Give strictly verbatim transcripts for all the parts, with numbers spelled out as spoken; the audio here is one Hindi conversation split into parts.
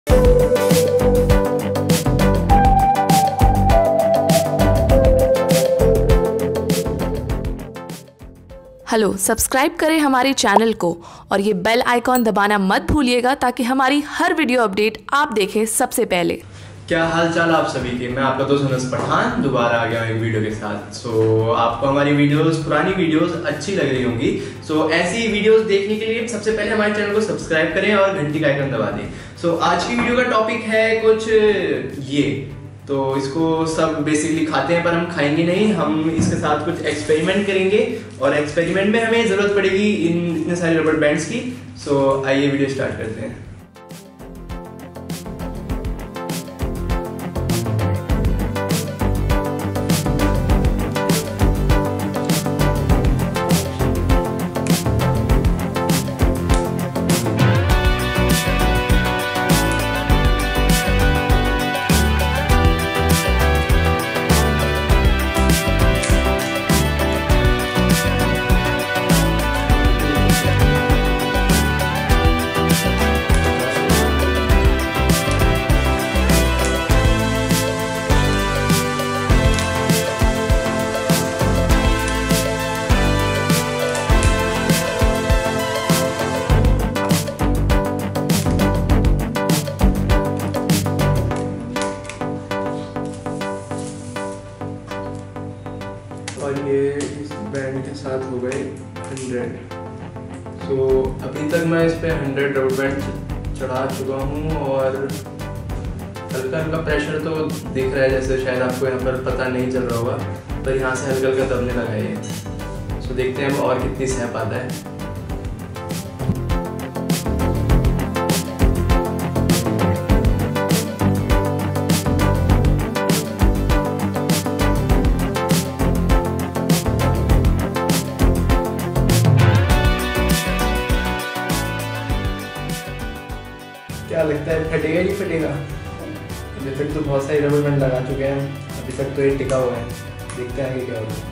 हेलो, सब्सक्राइब करें हमारे चैनल को और ये बेल आइकॉन दबाना मत भूलिएगा ताकि हमारी हर वीडियो अपडेट आप देखें सबसे पहले। क्या हाल चाल आप सभी के। मैं आपका दोस्त अनस पठान दोबारा आ गया हूँ एक वीडियो के साथ। सो so, आपको हमारी वीडियोस पुरानी वीडियोस अच्छी लग रही होंगी। सो so, ऐसी वीडियोस देखने के लिए सबसे पहले हमारे चैनल को सब्सक्राइब करें और घंटी का आइकन दबा दें। सो so, आज की वीडियो का टॉपिक है कुछ ये, तो इसको सब बेसिकली खाते हैं पर हम खाएंगे नहीं, हम इसके साथ कुछ एक्सपेरिमेंट करेंगे और एक्सपेरिमेंट में हमें ज़रूरत पड़ेगी इन इतने सारे रबर बैंड्स की। सो so, आइए वीडियो स्टार्ट करते हैं। और ये इस बैंड के साथ हो गए हंड्रेड। सो so, अभी तक मैं इस पे हंड्रेड रबर बैंड चढ़ा चुका हूँ और हल्का हल्का प्रेशर तो दिख रहा है, जैसे शायद आपको यहाँ पर पता नहीं चल रहा होगा, पर यहाँ से हल्का हल्का दबने लगा है। सो so, देखते हैं अब और कितनी सह पाता है। क्या लगता है फटेगा नहीं फटेगा? अभी तक तो बहुत सारे रबर बैंड लगा चुके हैं, अभी तक तो ये टिका हुआ है। देखते हैं आगे क्या होगा।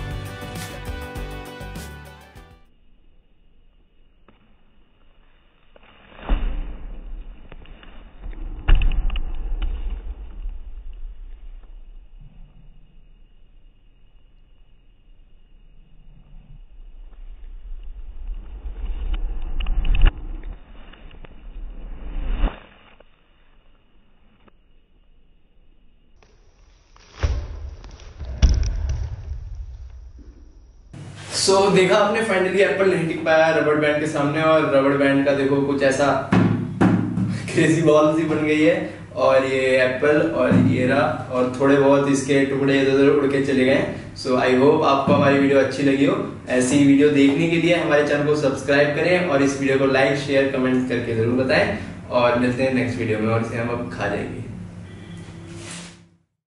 सो so, देखा आपने फाइनली एप्पल नहीं टिक पाया रबर बैंड के सामने, और रबर बैंड का देखो कुछ ऐसा क्रेजी बॉल सी बन गई है, और ये एप्पल और ये रहा, और थोड़े बहुत इसके टुकड़े इधर उधर उड़ के चले गए। सो आई होप आपको हमारी वीडियो अच्छी लगी हो। ऐसी वीडियो देखने के लिए हमारे चैनल को सब्सक्राइब करें और इस वीडियो को लाइक शेयर कमेंट करके जरूर बताएं, और मिलते हैं नेक्स्ट वीडियो में और इसे हम अब खा जाएंगे।